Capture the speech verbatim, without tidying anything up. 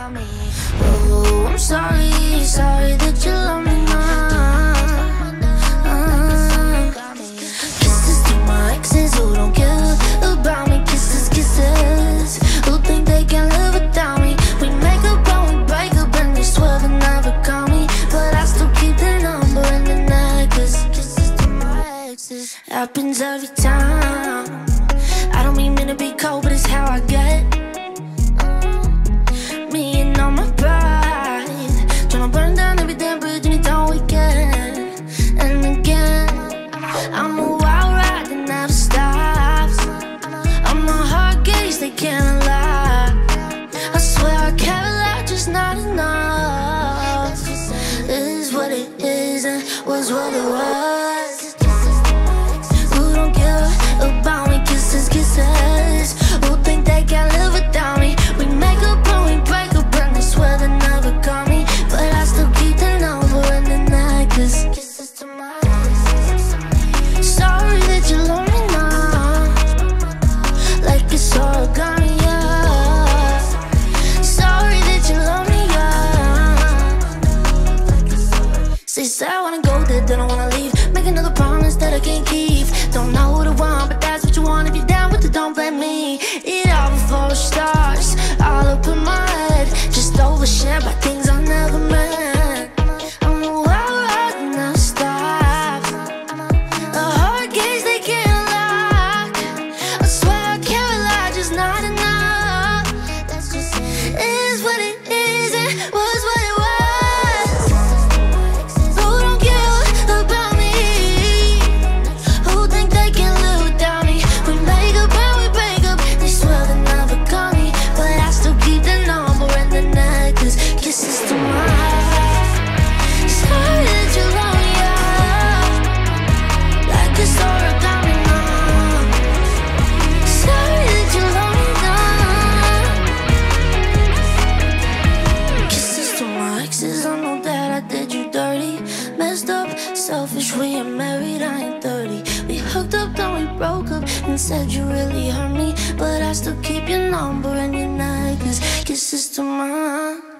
about me. Oh, I'm sorry, sorry that you love me now. uh, Kisses to my exes who don't care about me. Kisses, kisses, who think they can live without me. We make up and we break up and they swear they never call me, but I still keep the number in the necklace. Kisses to my exes, happens every time. I don't mean to be cold, but it's how I get. uh, Me and all my pride, tryna burn down every damn bridge anytime we can. And again, I'm a wild ride that never stops. I'm a hard gauge, they can't lie. I swear I care a lot, just not enough. It is what it is and was what it was. Who don't care about me? Kisses, kisses, who think they can live without me. We make up and we break up and they swear they never call me, but I still keep the number in the necklace. Kisses to my exes. Sorry that you love me now, like it's origami, yeah. Sorry that you love me, yeah. Say sad, I wanna go there, then I wanna leave. Make another promise that I can't keep. Don't know what I want, but that's what you want. If you're down with it, don't blame me. It all before it starts, all up in my head. Just overshare by things I never meant. I'm a wild ride and never stops. A hard gaze they can't lock. I swear I care a lot, just not enough. That's just it is what it is and was what it was. Who don't care about me? Who think they can live without me? We make up and we break up, they swear they never call me, but I still keep the number in the necklace. Kisses to my eyes. Sorry that you love me, yeah. Like it's origami now. Sorry that you love me now. Kisses to my exes, I know that I did you dirty. Messed up, selfish, we ain't married, I ain't thirty. We hooked up, then we broke up and said you really hurt me, but I still keep your number in your necklace. Kisses to my